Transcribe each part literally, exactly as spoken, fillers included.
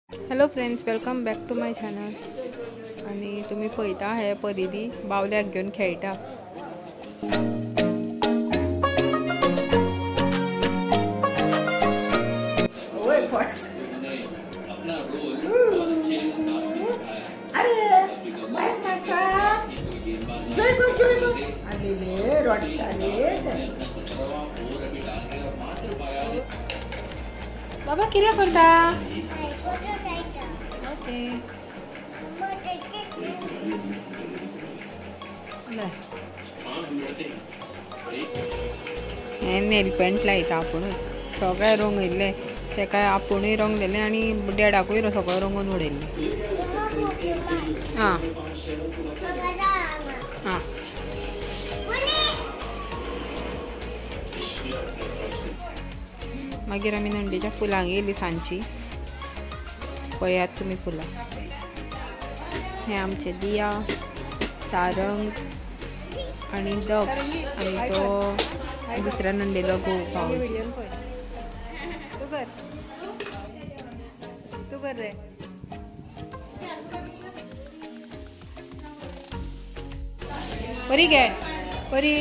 Hello friends, welcome back to my channel. आणि तुम्ही पळयता हे परिदी बावल्याक घेऊन खेळटा. बाबा कितें करता? ओके. हे नेल पेंट लायता आपुणूच. सगळे रंगयल्ले तेका आपुणूय रंग दिले आनी डॅडाकूय सगळो रंगोवन उडयल्ले. आं आं मागीर आमी नंडीच्या फुलांक येयली सांजची. पळयात तुमी फुलां. हे आमचे दिया, सारंग आणि दक्ष आणि तो दुसऱ्या नंडीलो घोव पावज. तू कर रे. बरी घे बरी.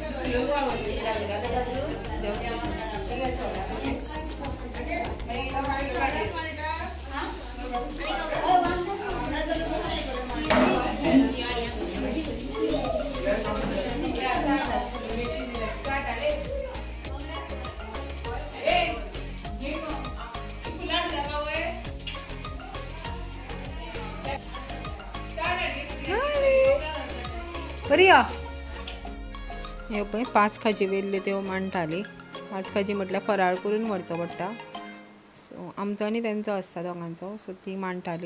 बरी या. हे पळय पांच खाजी वेल्ल्यो त्यो मांडटाली. पांच खाजी म्हटल्यार फराळ करून व्हरचो पडटा. सो आमचो आनी तेंचो आसता दोगांचो. सो ती मांडटाली.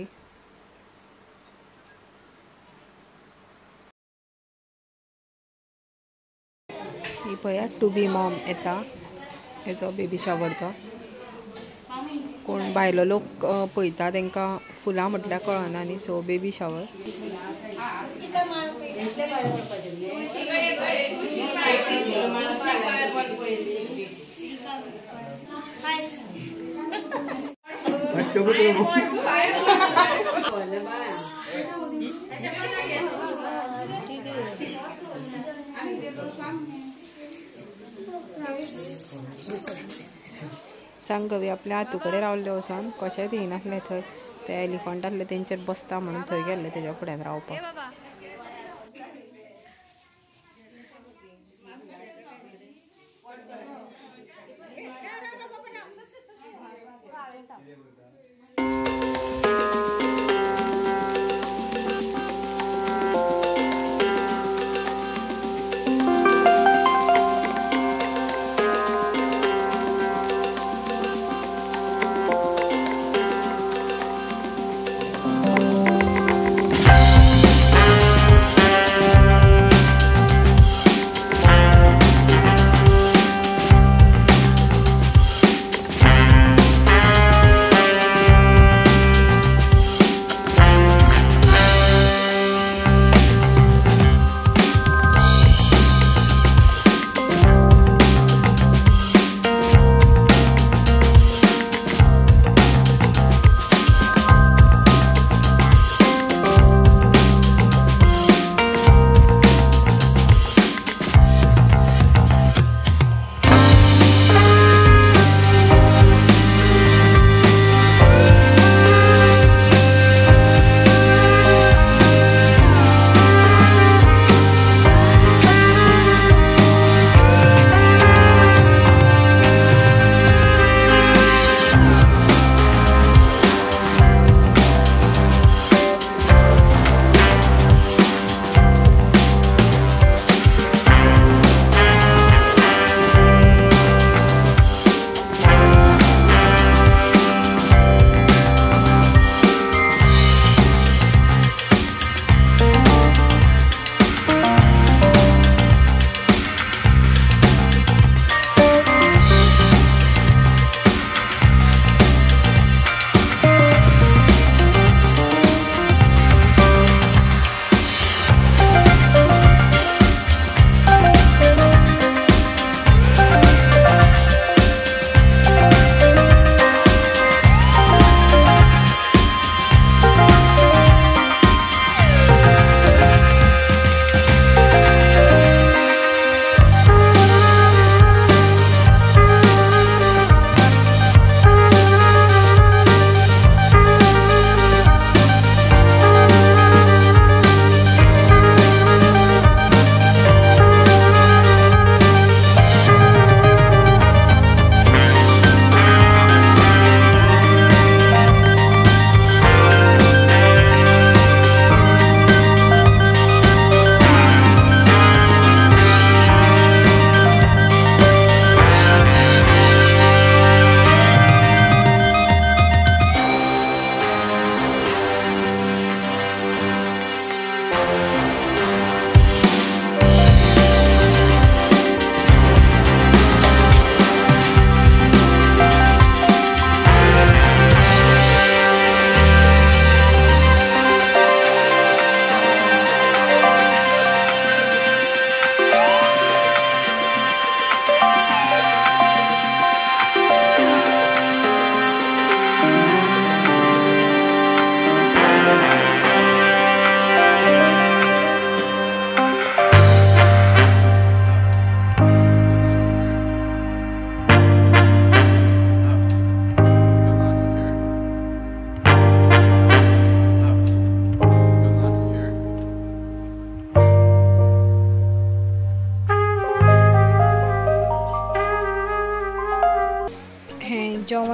ही पळयात टू बी मॉम येता. हेचो बेबी शावर तो. कोण भायलो लोक पळयता तेंकां फुलां म्हटल्यार कळना न्ही. So baby shower. सांग गवी आपल्या हातू कडेन रावल्ले वचोन कशेंच येयनासलें थंय. ते एलिफंट आसले तेंचेर बसता म्हणून थंय गेल्ले तेज्या फुड्यान रावपाक.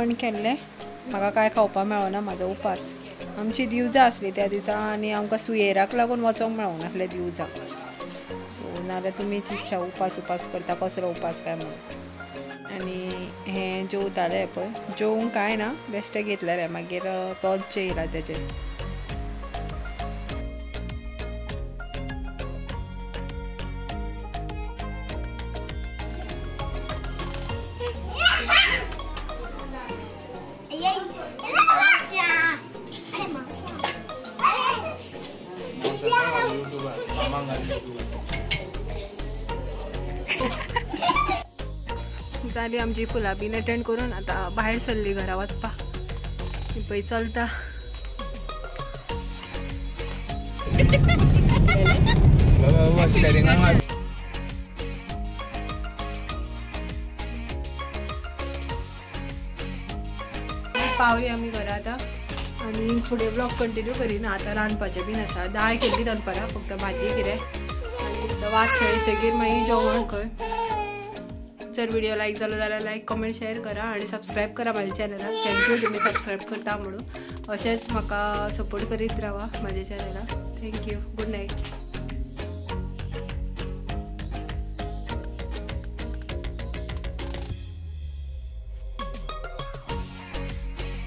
जेवण केल्लें म्हाका काय खावपाक मेळना म्हाजो उपास आमची दिवजां आसली त्या दिसा आनी आमकां सुयेराक लागून वचोंक मेळोंक नासलें दिवजां सो नाल्यार तुमीच इच्छा उपास उपास करता कसलो उपास काय म्हणून आनी हें जेवतालें पळय जेवंक कांय ना बेश्टें घेतलेलें मागीर तोच जेयला तेजेर जाली आमची फुलां बीन अटेंड करून आता भायर सरली घरा वचपाक पळय चलता पावली आमी घरा आतां आनी फुडें ब्लॉग कंटिन्यू करिना आतां रांदपाचें बीन आसा दाळ केल्ली दनपारां फक्त भाजी कितें आनी वात खेळटगीर मागीर जेवण खंय जर व्हिडिओ लाईक जालो जाल्यार लाईक कमेंट शेअर करा आणि सबस्क्राईब करा माझ्या चॅनलाक थँक्यू तुम्ही सबस्क्राईब करता म्हणून असेच म्हाका सपोर्ट करीत राहा माझ्या चॅनलाक थँक्यू गुड नाईट.